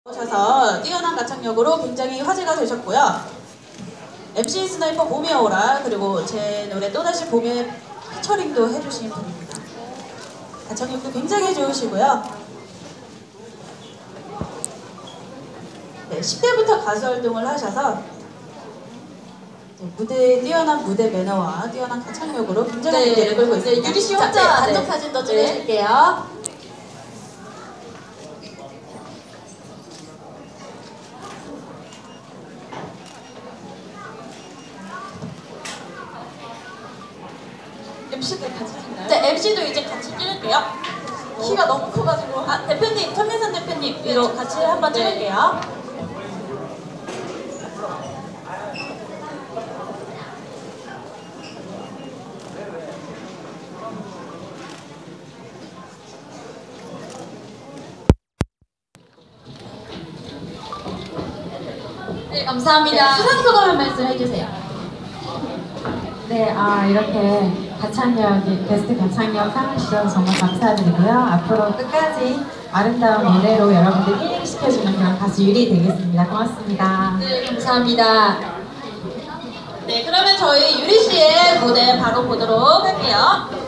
오셔서 뛰어난 가창력으로 굉장히 화제가 되셨고요. MC 스나이퍼 봄이 오라 그리고 제 노래 또다시 봄에 피처링도 해주신 분입니다. 가창력도 굉장히 좋으시고요. 네, 10대부터 가수 활동을 하셔서 뛰어난 무대 매너와 뛰어난 가창력으로 굉장히 인기를 끌고 있습니다. 네, 유리 씨 혼자 단독 사진도 찍어줄게요. MC도 같이 찍나요? 네, MC도 이제 같이 찍을게요. 키가 너무 커가지고. 대표님, 천민선 대표님, 위로 같이 한번 찍을게요. 네, 감사합니다. 수상 소감 한 말씀 해주세요. 네, 이렇게 가창력이 베스트 가창력 상을 주셔서 정말 감사드리고요. 앞으로 끝까지 아름다운 무대로 여러분들 힐링시켜주는 그런 가수 유리 되겠습니다. 고맙습니다. 네, 감사합니다. 네, 그러면 저희 유리 씨의 무대 바로 보도록 할게요.